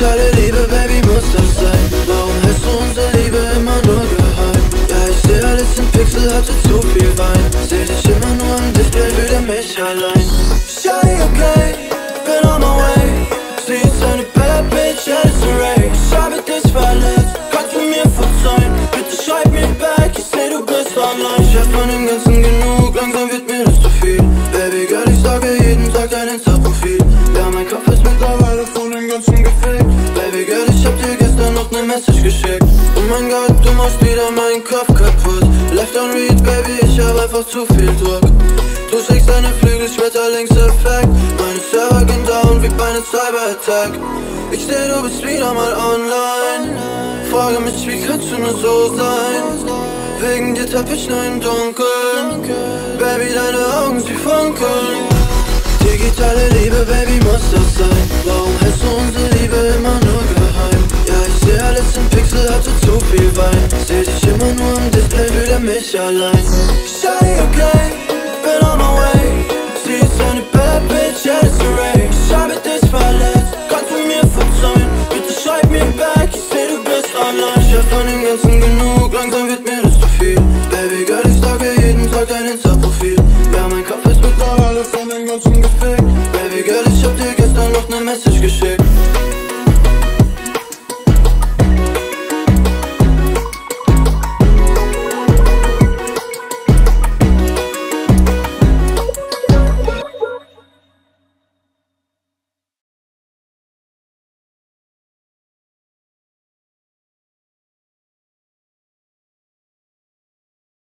Digitale Liebe, Baby, muss das sein? Warum hältst du unsere Liebe immer nur geheim? Ja, ich seh alles in Pixel, hatte zu viel Wein. Seh dich immer nur im Display, fühle mich allein. Shawty, okay, bin on my way. Sie ist eine bad bitch, ja, ist ein Ray. Ich habe dich verletzt, kannst du mir verzeihen? Bitte schreib mir back, ich seh, du bist online. Ich hab von dem Ganzen genug, langsam wird mir das zu viel. Baby girl, ich sage jeden Tag dein Insta-Profil. Ja, mein Kopf ist mittlerweile von dem Ganzen gefickt. Baby girl, ich hab dir gestern noch ne Message geschickt. Oh mein Gott, du machst wieder meinen Kopf kaputt. Left on read, Baby, ich hab einfach zu viel Druck. Du schickst deine Flügel, Schmetterlingseffekt. Meine Server gehen down wie bei einem Cyber-Attack. Ich seh, du bist wieder mal online. Frage mich, wie kannst du nur so sein? Wegen dir tapp ich nur im Dunkeln. Baby, deine Augen, sie funkeln. Digitale Liebe, Baby, muss das sein? Warum hältst du unsere Liebe immer nur geheim? Ja, ich seh alles in Pixel, hatte zu viel Wein. Seh dich immer nur im Display, fühle mich allein. Shawty, okay, bin on my way. Sie ist eine bad bitch, ja, ist ein Ray. Ich habe dich verletzt, kannst du mir verzeihen? Bitte schreib mir back, ich seh, du bist online. Ich hab von dem Ganzen genug.